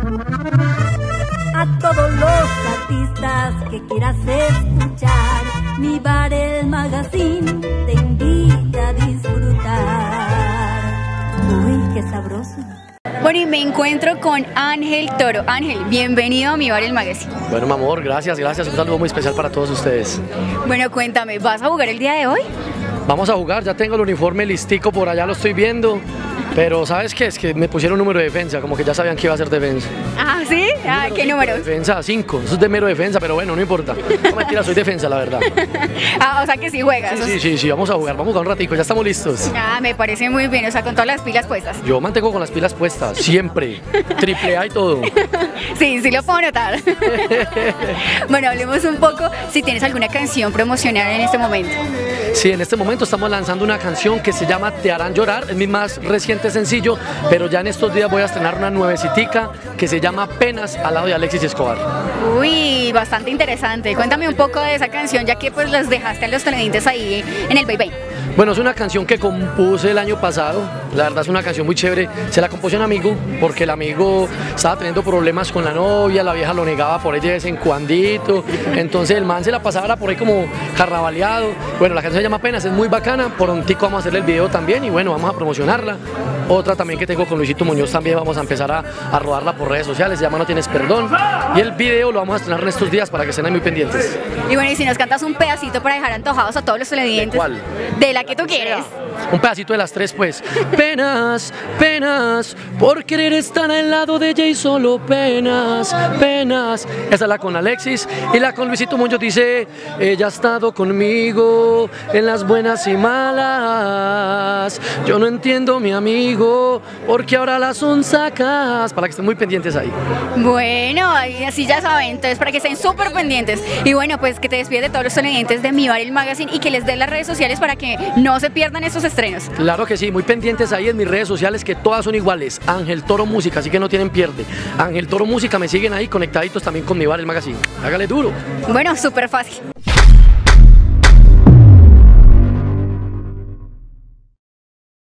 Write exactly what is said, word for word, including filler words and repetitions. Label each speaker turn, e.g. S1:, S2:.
S1: A todos los artistas que quieras escuchar, Mi Bar el Magazine te invita a disfrutar. Uy, qué sabroso.
S2: Bueno, y me encuentro con Ángel Toro. Ángel, bienvenido a Mi Bar el Magazine.
S3: Bueno, mi amor, gracias, gracias. Un saludo muy especial para todos ustedes.
S2: Bueno, cuéntame, ¿vas a jugar el día de hoy?
S3: Vamos a jugar, ya tengo el uniforme listico por allá, lo estoy viendo. Pero ¿sabes qué? Es que me pusieron número de defensa, como que ya sabían que iba a ser defensa.
S2: Ah, ¿sí? Ah, ¿qué números?
S3: Defensa, cinco. Eso es de mero defensa, pero bueno, no importa. No, mentira, soy defensa, la verdad.
S2: Ah, o sea que sí juegas.
S3: Sí, sí, sí, sí, vamos a jugar, vamos a jugar un ratico, ya estamos listos.
S2: Ah, me parece muy bien, o sea, con todas las pilas puestas.
S3: Yo mantengo con las pilas puestas, siempre. Triple A y todo.
S2: Sí, sí lo puedo notar. Bueno, hablemos un poco si tienes alguna canción promocional en este momento.
S3: Sí, en este momento estamos lanzando una canción que se llama Te Harán Llorar, es mi más reciente sencillo, pero ya en estos días voy a estrenar una nuevecitica que se llama Penas al lado de Alexis Escobar.
S2: Uy, bastante interesante. Cuéntame un poco de esa canción, ya que pues las dejaste a los televidentes ahí en el Bay Bay.
S3: Bueno, es una canción que compuse el año pasado, la verdad es una canción muy chévere, se la compuso un amigo, porque el amigo estaba teniendo problemas con la novia, la vieja lo negaba por ahí de vez en cuandito, entonces el man se la pasaba por ahí como carnavaleado. Bueno, la canción se llama Penas, es muy bacana, prontico vamos a hacerle el video también y bueno, vamos a promocionarla. Otra también que tengo con Luisito Muñoz también vamos a empezar a, a rodarla por redes sociales, se llama No Tienes Perdón, y el video lo vamos a estrenar en estos días para que estén ahí muy pendientes.
S2: Y bueno, y si nos cantas un pedacito para dejar antojados a todos los televidentes.
S3: ¿De cuál?
S2: De la que tú quieres.
S3: Un pedacito de las tres, pues. Penas, penas, por querer estar al lado de ella y solo penas, penas. Esa es la con Alexis, y la con Luisito Muñoz dice: ella ha estado conmigo en las buenas y malas. Yo no entiendo, mi amigo, porque ahora las son sacas. Para que estén muy pendientes ahí.
S2: Bueno, así ya saben, entonces para que estén súper pendientes. Y bueno, pues que te despides de todos los televidentes de Mi Bar el Magazine y que les des las redes sociales para que no se pierdan estos estrenos.
S3: Claro que sí, muy pendientes ahí en mis redes sociales, que todas son iguales. Ángel Toro Música, así que no tienen pierde. Ángel Toro Música, me siguen ahí conectaditos también con Mi Bar el Magazine. Hágale duro.
S2: Bueno, súper fácil.